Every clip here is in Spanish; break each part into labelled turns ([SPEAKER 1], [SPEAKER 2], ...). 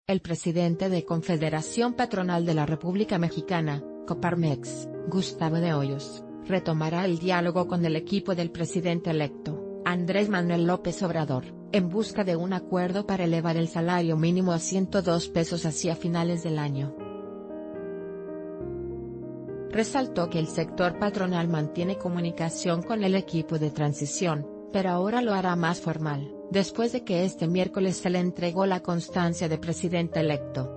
[SPEAKER 1] El presidente de Confederación Patronal de la República Mexicana, Coparmex, Gustavo de Hoyos, retomará el diálogo con el equipo del presidente electo, Andrés Manuel López Obrador, en busca de un acuerdo para elevar el salario mínimo a 102 pesos hacia finales del año. Resaltó que el sector patronal mantiene comunicación con el equipo de transición, pero ahora lo hará más formal, después de que este miércoles se le entregó la constancia de presidente electo.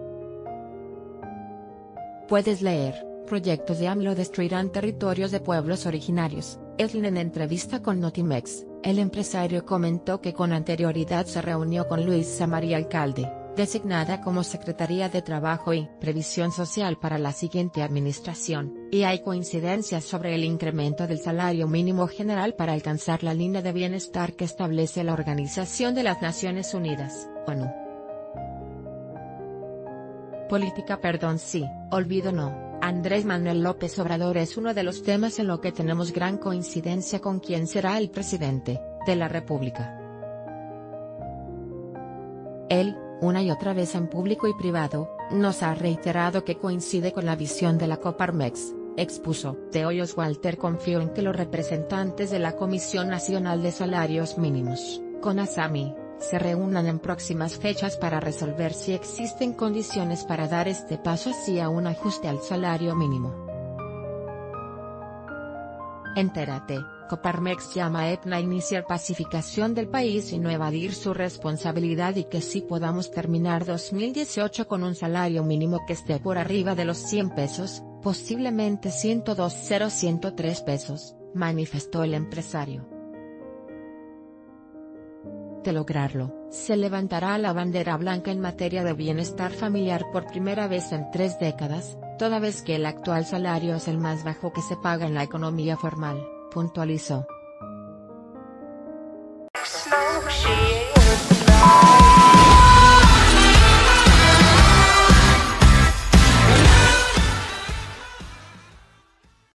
[SPEAKER 1] Puedes leer: proyectos de AMLO destruirán territorios de pueblos originarios. En entrevista con Notimex, el empresario comentó que con anterioridad se reunió con Luisa María Alcalde, designada como Secretaría de Trabajo y Previsión Social para la siguiente administración, y hay coincidencias sobre el incremento del salario mínimo general para alcanzar la línea de bienestar que establece la Organización de las Naciones Unidas, ONU. Política sí, olvido no. Andrés Manuel López Obrador es uno de los temas en lo que tenemos gran coincidencia con quién será el presidente de la República. Él, una y otra vez en público y privado, nos ha reiterado que coincide con la visión de la Coparmex, expuso. De Hoyos Walter confió en que los representantes de la Comisión Nacional de Salarios Mínimos, CONASAMI, se reúnan en próximas fechas para resolver si existen condiciones para dar este paso hacia un ajuste al salario mínimo. Entérate: Coparmex llama a ETNA a iniciar pacificación del país y no evadir su responsabilidad y que sí podamos terminar 2018 con un salario mínimo que esté por arriba de los 100 pesos, posiblemente 102,103 pesos, manifestó el empresario. De lograrlo, se levantará la bandera blanca en materia de bienestar familiar por primera vez en 3 décadas, toda vez que el actual salario es el más bajo que se paga en la economía formal, puntualizó.